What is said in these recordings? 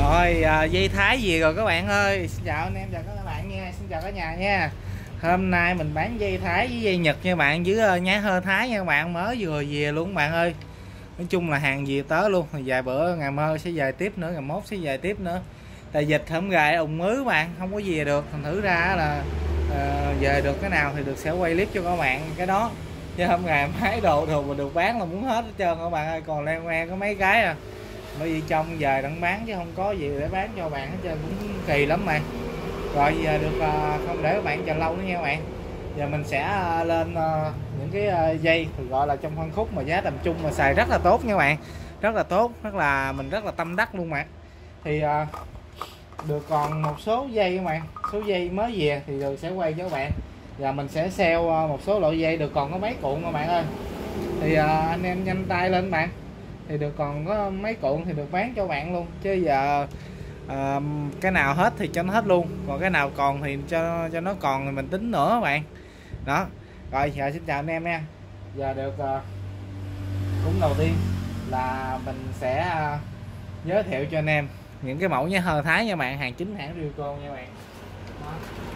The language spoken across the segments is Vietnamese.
Rồi dây Thái về rồi các bạn ơi. Xin chào anh em, chào các bạn nha. Xin chào cả nhà nha. Hôm nay mình bán dây Thái với dây Nhật nha bạn, với nhái hơ Thái nha các bạn, mới vừa về luôn các bạn ơi. Nói chung là hàng về tới luôn. Vài bữa ngày mai sẽ về tiếp nữa, ngày mốt sẽ về tiếp nữa. Tại dịch không gài ủng mứ bạn, không có về được. Thành thử ra là về được cái nào thì được sẽ quay clip cho các bạn cái đó. Chứ hôm ngày máy đồ mà được bán là muốn hết hết trơn các bạn ơi, còn len ngoe có mấy cái à. Bởi vì trong về đặng bán chứ không có gì để bán cho bạn hết trơn, cũng kỳ lắm mày. Rồi giờ được không để các bạn chờ lâu nữa nha các bạn. Giờ mình sẽ lên những cái dây gọi là trong phân khúc mà giá tầm trung mà xài rất là tốt nha các bạn, rất là tốt, mình rất là tâm đắc luôn mà. Thì được còn một số dây các bạn, số dây mới về thì được sẽ quay cho các bạn. Giờ mình sẽ sale một số loại dây được còn có mấy cuộn các bạn ơi. Thì anh em nhanh tay lên bạn, thì được còn có mấy cuộn thì được bán cho bạn luôn. Chứ giờ cái nào hết thì cho nó hết luôn, còn cái nào còn thì cho nó còn thì mình tính nữa các bạn. Đó. Rồi giờ xin chào anh em nha. Giờ được cũng đầu tiên là mình sẽ giới thiệu cho anh em những cái mẫu nhái hơ Thái nha bạn, hàng chính hãng Rico nha bạn. Đó.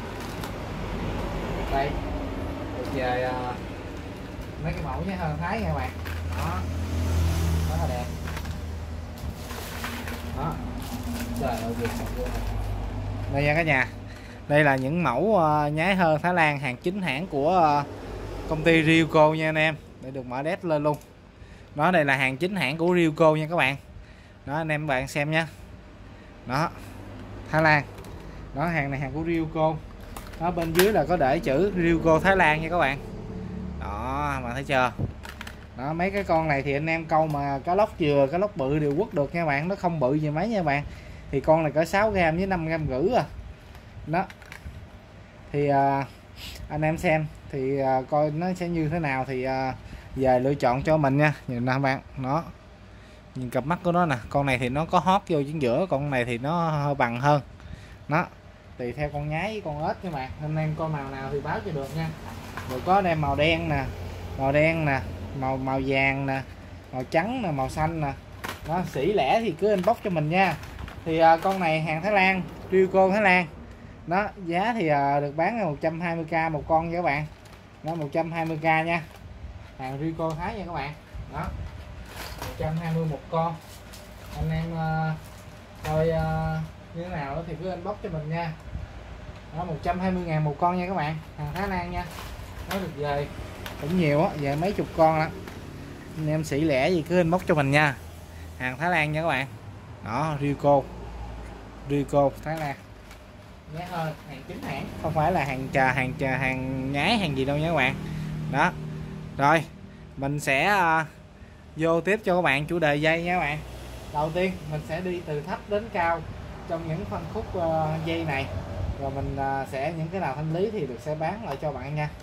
Đây được về mấy cái mẫu nhái hơ Thái nha bạn. Đó, rất là đẹp. Đó, trời ơi, đây nha cả nhà, đây là những mẫu nhái hơ Thái Lan hàng chính hãng của công ty Rico nha anh em. Để được mở đét lên luôn. Đó, đây là hàng chính hãng của Rico nha các bạn. Đó anh em bạn xem nha. Đó, Thái Lan. Đó, hàng này hàng của Rico. Đó, bên dưới là có để chữ Rico Thái Lan nha các bạn. Đó, bạn thấy chưa? Đó, mấy cái con này thì anh em câu mà cá lóc dừa, cá lóc bự đều quất được nha bạn, nó không bự gì mấy nha bạn. Thì con này cỡ 6g với 5g rưỡi à. Đó. Thì anh em xem thì coi nó sẽ như thế nào thì về lựa chọn cho mình nha. Nhìn nè bạn, nó nhìn cặp mắt của nó nè, con này thì nó có hót vô chính giữa, con này thì nó hơi bằng hơn. Đó, tùy theo con nhái với con ếch nha bạn. Anh em con màu nào thì báo cho được nha. Rồi có đem màu đen nè, màu vàng nè, màu trắng nè, màu xanh nè. Đó, sỉ lẻ thì cứ inbox cho mình nha. Thì con này hàng Thái Lan, Rico Thái Lan. Đó, giá thì được bán là 120k một con nha các bạn. Đó, 120k nha. Hàng Rico Thái nha các bạn. Đó, 120 một con. Anh em coi như thế nào đó thì cứ inbox cho mình nha. Đó, 120.000 một con nha các bạn, hàng Thái Lan nha. Nó được về cũng nhiều á, về mấy chục con lắm. Anh em sỉ lẻ gì cứ inbox cho mình nha. Hàng Thái Lan nha các bạn. Đó, Rico Thái Lan. Nhái hơn, hàng chính hãng, không phải là hàng hàng nhái hàng gì đâu nha các bạn. Đó. Rồi, mình sẽ vô tiếp cho các bạn chủ đề dây nha các bạn. Đầu tiên mình sẽ đi từ thấp đến cao trong những phân khúc dây này. Rồi mình sẽ những cái nào thanh lý thì được sẽ bán lại cho bạn nha.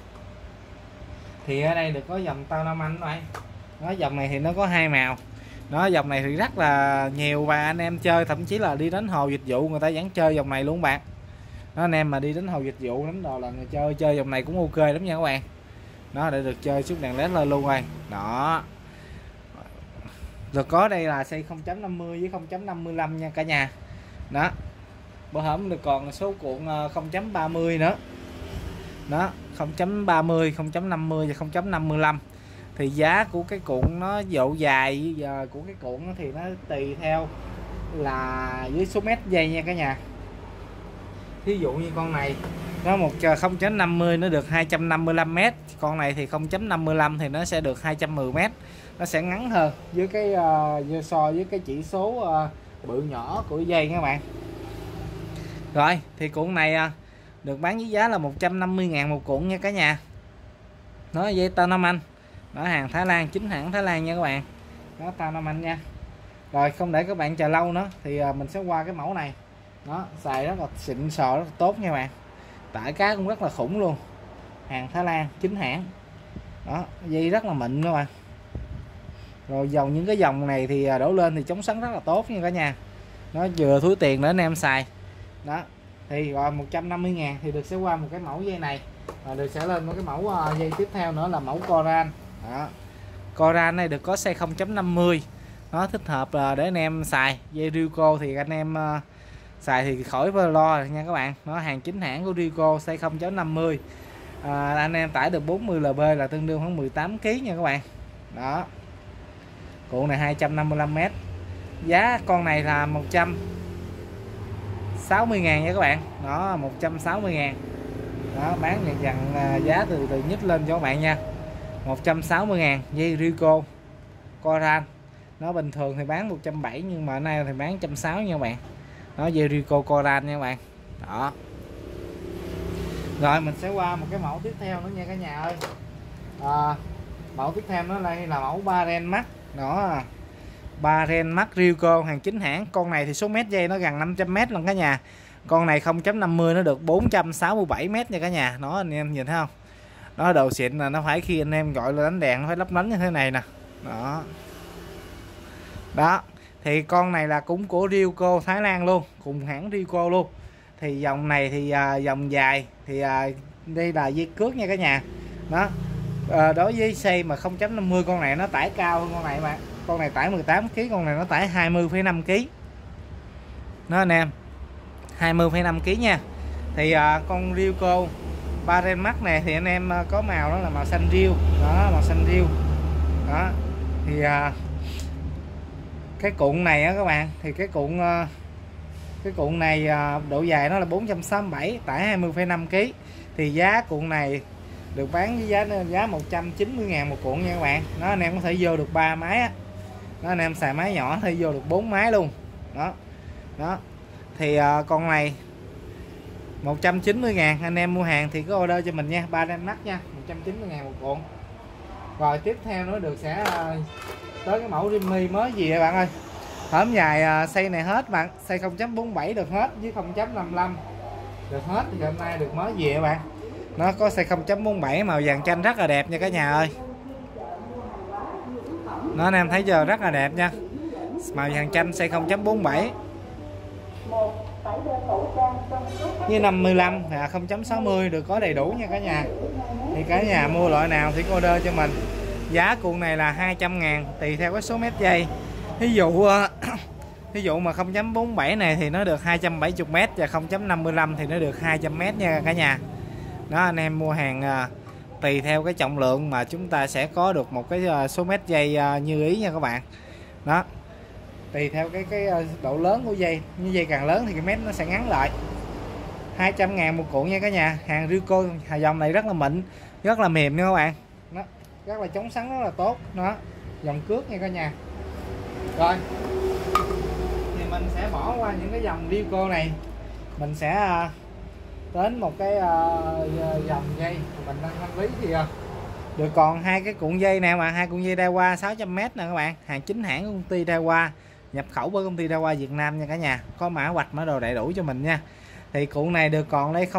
Thì ở đây được có dòng Tao Nam Anh này. Nó dòng này thì nó có hai màu. Nó dòng này thì rất là nhiều và anh em chơi, thậm chí là đi đến hồ dịch vụ người ta vẫn chơi dòng này luôn bạn. Đó, anh em mà đi đến hồ dịch vụ đánh đồ là người chơi dòng này cũng ok lắm nha các bạn. Nó để được chơi suốt đèn led lên luôn rồi. Đó. Được có đây là xây 0.50 với 0.55 nha cả nhà. Đó. Bữa hổm được còn số cuộn 0.30 nữa. Đó, 0.30, 0.50 và 0.55. Thì giá của cái cuộn nó độ dài giờ của cái cuộn thì nó tùy theo là với số mét dây nha cả nhà. Ví dụ như con này nó 0.50 nó được 255m, con này thì 0.55 thì nó sẽ được 210m. Nó sẽ ngắn hơn với cái so với cái chỉ số bự nhỏ của dây các bạn. Rồi thì cuộn này được bán với giá là 150.000 một cuộn nha cả nhà. Nó dây Tao Nam Anh. Đó, hàng Thái Lan, chính hãng Thái Lan nha các bạn. Đó, Tao Nam Anh nha. Rồi không để các bạn chờ lâu nữa thì mình sẽ qua cái mẫu này. Đó, xài rất là xịn sò, rất là tốt nha bạn. Tải cá cũng rất là khủng luôn. Hàng Thái Lan chính hãng. Đó, dây rất là mịn các bạn. Rồi những cái dòng này thì đổ lên thì chống sắn rất là tốt nha cả nhà. Nó vừa túi tiền để anh em xài. Đó, thì rồi 150.000 thì được sẽ qua một cái mẫu dây này. Và được sẽ lên một cái mẫu dây tiếp theo nữa là mẫu Coran. Đó. Coran này được có size 0.50 nó thích hợp để anh em xài. Dây Rico thì anh em xài thì khỏi lo nha các bạn. Nó hàng chính hãng của Rico, size 0.50, anh em tải được 40 lb là tương đương khoảng 18 kg nha các bạn. Đó, cuộn này 255m, giá con này là 160.000 nha các bạn. Đó, 160.000. Đó, bán dần giá từ từ nhích lên cho các bạn nha. 160.000 dây Rico Coral. Nó bình thường thì bán 170 nhưng mà nay thì bán 160 nha các bạn. Nó dây Rico Coral nha các bạn. Đó. Rồi mình sẽ qua một cái mẫu tiếp theo nữa nha cả nhà ơi. Mẫu tiếp theo nó đây là mẫu Baren Max. Đó, Baren Max Rico hàng chính hãng. Con này thì số mét dây nó gần 500m lần cả nhà. Con này 0.50 nó được 467m nha cả nhà. Nó anh em nhìn thấy không? Nó đồ xịn là nó phải khi anh em gọi là đánh đèn nó phải lấp lánh như thế này nè. Đó. Đó, thì con này là cũng của Rico Thái Lan luôn, cùng hãng Rico luôn. Thì dòng này thì dòng dài thì đây là dây cước nha cả nhà. Đó. Đối với xe mà 0.50 con này nó tải cao hơn con này mà. Con này tải 18 kg, con này nó tải 20,5 kg. Đó anh em. 20,5 kg nha. Thì con Rico Baren Max này thì anh em có màu đó là màu xanh riêu. Đó, màu xanh riêu. Đó. Thì cái cuộn này á các bạn, thì cái cuộn này độ dài nó là 467, tải 20,5 kg. Thì giá cuộn này được bán với giá 190.000 một cuộn nha các bạn. Nó anh em có thể vô được 3 máy á. Nó anh em xài máy nhỏ thì vô được 4 máy luôn. Đó. Đó. Thì con này 190.000, anh em mua hàng thì có order cho mình nha, Baren Max nha, 190.000 một cuộn. Rồi tiếp theo nó được sẽ tới cái mẫu Remy mới gì vậy bạn ơi. Hõm dài xây này hết bạn, xây 0.47 được hết, với 0.55 được hết. Thì hôm nay được mới gì vậy bạn. Nó có xây 0.47 màu vàng chanh rất là đẹp nha cả nhà ơi. Nó anh em thấy chưa, rất là đẹp nha. Màu vàng chanh xây 0.47 với 55 là 0.60 được có đầy đủ nha cả nhà. Thì cả nhà mua loại nào thì order cho mình. Giá cuộn này là 200.000 tùy theo cái số mét dây. Ví dụ mà 0.47 này thì nó được 270m và 0.55 thì nó được 200m nha cả nhà. Đó, anh em mua hàng tùy theo cái trọng lượng mà chúng ta sẽ có được một cái số mét dây như ý nha các bạn. Đó, tùy theo cái độ lớn của dây, như dây càng lớn thì cái mét nó sẽ ngắn lại. 200.000 một cuộn nha cả nhà. Hàng Rico dòng này rất là mịn, rất là mềm nha các bạn. Đó, rất là chống sắn, rất là tốt. Đó, dòng cước nha cả nhà. Rồi thì mình sẽ bỏ qua những cái dòng Rico này, mình sẽ đến một cái dòng dây mình đang thanh lý. Thì được còn hai cái cuộn dây nè mà, hai cuộn dây Daiwa 600m nè các bạn, hàng chính hãng của công ty Daiwa, nhập khẩu bởi công ty Daiwa Việt Nam nha cả nhà. Có mã hoạch mã đồ đầy đủ cho mình nha. Thì cuộn này được còn đây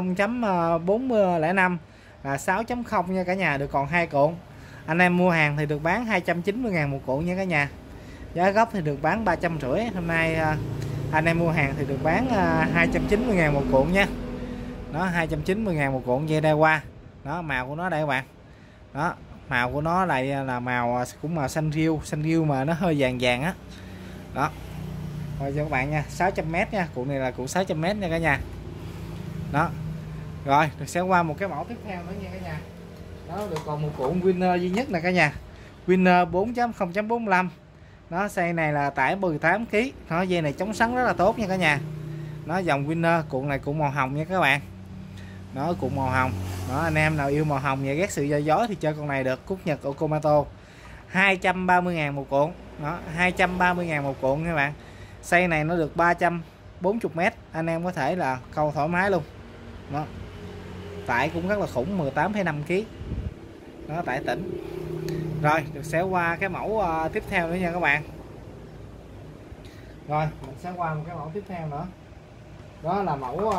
0.405 là 6.0 nha cả nhà, được còn hai cuộn. Anh em mua hàng thì được bán 290.000 một cuộn nha cả nhà. Giá gốc thì được bán 350. Hôm nay anh em mua hàng thì được bán 290.000 một cuộn nha. Đó, 290.000 một cuộn dây Daiwa. Đó, màu của nó đây các bạn. Đó, màu của nó lại là màu cũng màu xanh riêu mà nó hơi vàng vàng á. Đó. Rồi cho các bạn nha, 600m nha, cuộn này là cuộn 600m nha cả nhà. Đó. Rồi, được sẽ qua một cái mẫu tiếp theo nữa nha cả nhà. Đó, được còn một cuộn Winner duy nhất nè cả nhà. Winner 4.0.45. Nó size này là tải 18 kg. Nó dây này chống sắn rất là tốt nha cả nhà. Nó dòng Winner, cuộn này cuộn màu hồng nha các bạn. Nó cuộn màu hồng. Đó, anh em nào yêu màu hồng và ghét sự doi dối thì chơi con này được. Cúc Nhật Okamoto 230.000 một cuộn. Đó, 230.000 một cuộn các bạn. Size này nó được 340m, anh em có thể là câu thoải mái luôn. Đó. Tải cũng rất là khủng, 18,5 kg. Nó tải tỉnh. Rồi, được sẽ qua cái mẫu tiếp theo nữa nha các bạn. Rồi, mình sẽ qua một cái mẫu tiếp theo nữa. Đó là mẫu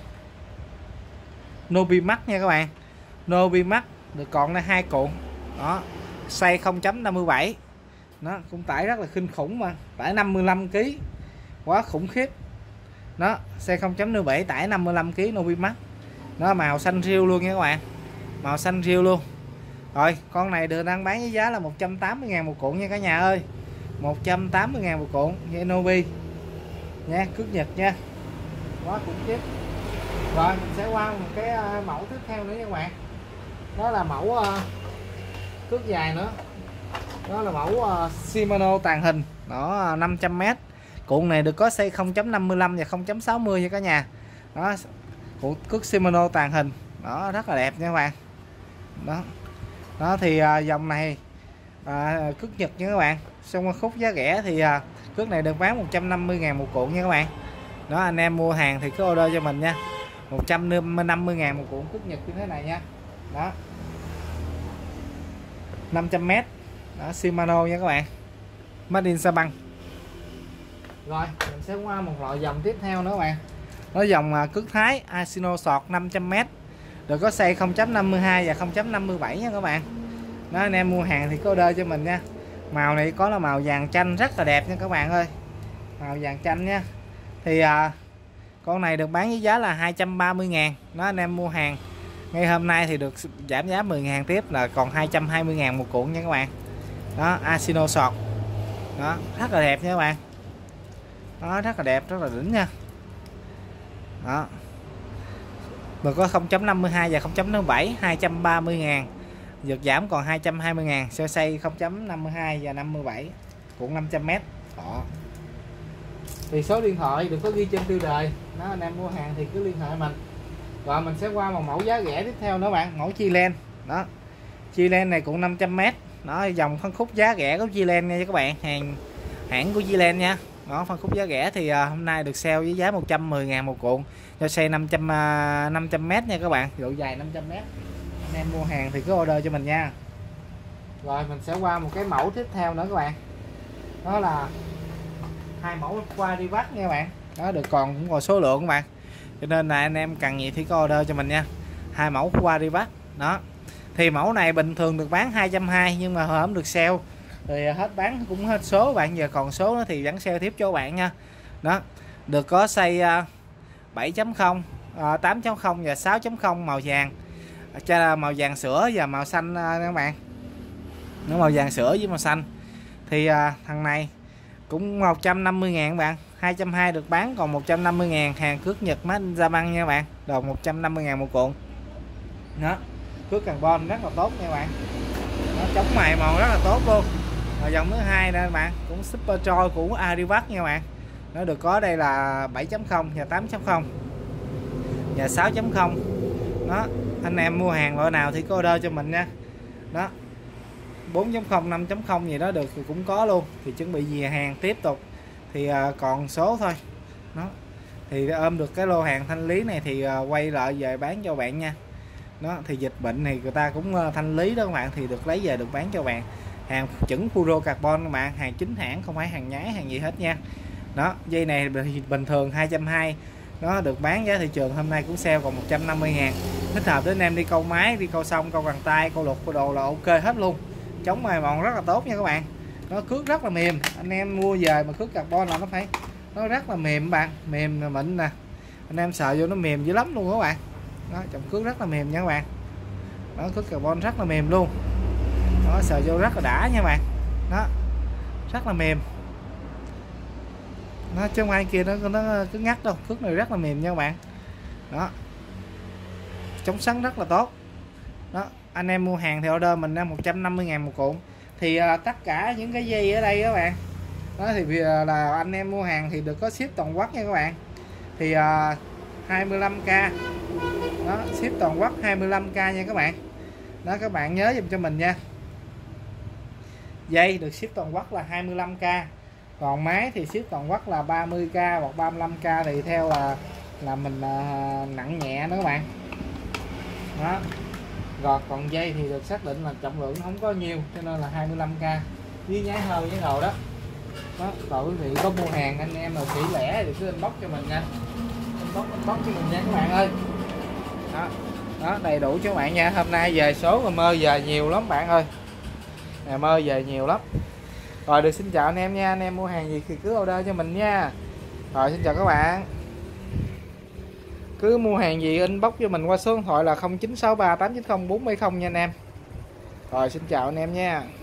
Nobi Max nha các bạn. Nobi Max được còn là hai cuộn. Đó, size 0.57. Nó cũng tải rất là kinh khủng mà, tải 55 kg. Quá khủng khiếp. Đó, size 0.57 tải 55 kg Nobi Max. Nó màu xanh riêu luôn nha các bạn. Màu xanh riêu luôn. Rồi, con này được đang bán với giá là 180.000 một cuộn nha cả nhà ơi. 180.000 một cuộn dây Novi nha, cước Nhật nha, quá khủng khiếp. Rồi mình sẽ qua một cái mẫu tiếp theo nữa nha các bạn, đó là mẫu cước dài nữa, đó là mẫu Shimano tàng hình, đó 500m. Cuộn này được có xây 0.55 và 0.60 nha cả nhà. Đó, cuộn cước Shimano tàng hình, đó rất là đẹp nha các bạn. Đó thì dòng này cước Nhật nha các bạn. Xong khúc giá rẻ thì cước này được bán 150.000 một cuộn nha các bạn. Đó, anh em mua hàng thì cứ order cho mình nha, 150.000 một cuộn cước Nhật như thế này nha. Đó, 500m, đó Shimano nha các bạn, Made in Sa Băng. Rồi mình sẽ qua một loại dòng tiếp theo nữa các bạn, đó dòng cước Thái Asino sọt 500m, được có xây 0.52 và 0.57 nha các bạn. Đó, anh em mua hàng thì có order cho mình nha. Màu này có là màu vàng chanh rất là đẹp nha các bạn ơi, màu vàng chanh nha. Thì con này được bán với giá là 230.000. Đó, anh em mua hàng ngay hôm nay thì được giảm giá 10.000 tiếp, là còn 220.000 một cuộn nha các bạn. Đó, Asino sọt, đó rất là đẹp nha các bạn, đó rất là đẹp, rất là đỉnh nha. Đó, được có 0.52 và 0.57, 230.000, được giảm còn 220.000, sơ xây 0.52 và 57, cuộn 500m. Đó, thì số điện thoại được có ghi trên tiêu đề. Đó, anh em mua hàng thì cứ liên hệ mình. Rồi mình sẽ qua một mẫu giá rẻ tiếp theo nữa bạn, mẫu Chilen. Đó, Chilen này cuộn 500m, đó dòng phân khúc giá rẻ của Chilen nha các bạn, hãng của Chilen nha. Đó, phân khúc giá rẻ thì hôm nay được sale với giá 110.000 một cuộn, cho xe 500m nha các bạn, độ dài 500m. Anh em mua hàng thì cứ order cho mình nha. Rồi mình sẽ qua một cái mẫu tiếp theo nữa các bạn, đó là hai mẫu qua đi bắt nha các bạn. Đó, được cũng còn số lượng các bạn, cho nên là anh em cần gì thì có order cho mình nha. Hai mẫu qua đi bắt. Đó, thì mẫu này bình thường được bán 220, nhưng mà hôm được sale thì hết bán cũng hết số bạn, giờ còn số nữa thì vẫn sale tiếp cho bạn nha. Đó, được có xây 7.0, 8.0 và 6.0 màu vàng, màu vàng sữa và màu xanh các bạn. Nó màu vàng sữa với màu xanh. Thì thằng này cũng 150.000 các bạn, 220 được bán còn 150.000, hàng cước Nhật Made in Sa Băng nha các bạn, đồ 150.000 một cuộn. Đó, cước carbon rất là tốt nha các bạn, nó chống mài mòn rất là tốt luôn. Rồi dòng thứ hai nè các bạn, cũng Super Troy của Adidas nha các bạn. Nó được có đây là 7.0 và 8.0 và 6.0. Đó, anh em mua hàng loại nào thì có order cho mình nha. Đó, 4.0, 5.0 gì đó được thì cũng có luôn, thì chuẩn bị về hàng tiếp tục thì còn số thôi. Đó, thì ôm được cái lô hàng thanh lý này thì quay lại về bán cho bạn nha. Đó, thì dịch bệnh thì người ta cũng thanh lý đó các bạn, thì được lấy về được bán cho bạn. Hàng chuẩn Furo carbon các bạn, hàng chính hãng, không phải hàng nhái hàng gì hết nha. Đó, dây này bình thường 220, nó được bán giá thị trường hôm nay cũng sale còn 150.000. Thích hợp đến em đi câu máy, đi câu sông, câu bằng tay, câu lục, câu đồ là ok hết luôn, chống mài mòn rất là tốt nha các bạn. Nó cước rất là mềm, anh em mua về mà cước carbon là nó rất là mềm bạn, mềm mịn nè, anh em sợ vô nó mềm dữ lắm luôn các bạn. Đó, chồng cước rất là mềm nha các bạn. Đó, cước carbon rất là mềm luôn. Đó, sờ vô rất là đã nha các bạn. Đó, rất là mềm. Nó chứ không ai kia nó cứ ngắt đâu, cước này rất là mềm nha các bạn. Đó, chống sắn rất là tốt. Đó, anh em mua hàng thì order mình 150.000 một cuộn. Thì tất cả những cái dây ở đây các bạn, đó thì là anh em mua hàng thì được có ship toàn quốc nha các bạn. Thì 25k. Đó, ship toàn quốc 25k nha các bạn. Đó, các bạn nhớ giùm cho mình nha. Dây được ship toàn quốc là 25k, còn máy thì ship toàn quốc là 30k hoặc 35k, thì theo là mình nặng nhẹ nữa các bạn. Đó, rồi còn dây thì được xác định là trọng lượng không có nhiều, cho nên là 25k với nhái hơi với đồ đó. Đó, rồi quý vị có mua hàng anh em mà kỹ lẻ thì cứ inbox cho mình nha, inbox cho mình nha các bạn ơi. Đó, đó đầy đủ cho các bạn nha. Hôm nay về số mà mơ về nhiều lắm bạn ơi, mơ về nhiều lắm. Rồi được, xin chào anh em nha. Anh em mua hàng gì thì cứ order cho mình nha. Rồi xin chào các bạn. Cứ mua hàng gì inbox cho mình qua số điện thoại là 0963 890 470 nha anh em. Rồi xin chào anh em nha.